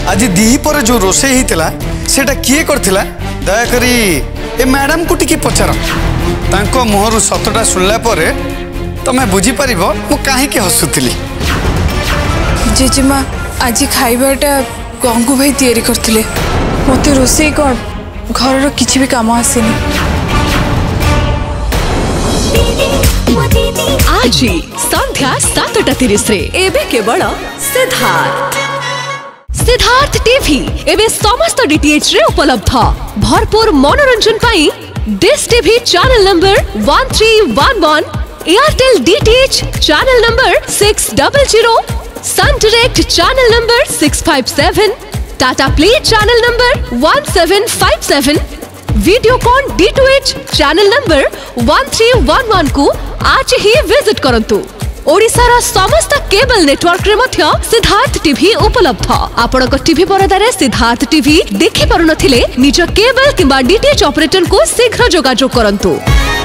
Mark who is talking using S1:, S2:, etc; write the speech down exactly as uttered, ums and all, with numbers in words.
S1: आज दी पर जो रोसे होता सेटा किए करथिला दयाकरी ए मैडम को टिके पचार तांको मुहरु सतटा सुनला परे तमे बुझी परिबो मु काहे के हसुतिली।
S2: जेजेमा आज खाइबाटा गंगू भाई तैयारी करथिले मते रोसे कोन घर किछि भी काम आसेनी।
S3: आज संध्या सातटा तीस रे एबे केवल सिद्धार्थ सिद्धार्थ टीवी एबे समस्त डीटीएच रे उपलब्ध। भरपूर मनोरंजन पाई Dish TV channel number one three one one, Airtel DTH channel number six double zero, Sun Direct channel number six five seven, Tata Play channel number one seven five seven, Videocon D two H channel number one three one one को आज ही visit करंतु। ओडिशार समस्त cable network रे मध्य Siddharth TV उपलब्ध। आपनक TV परदारे Siddharth TV देखि पारुनथिले निज केबल किंबा डीटीएच ऑपरेटर को शीघ्र जोगाजोग करंतु।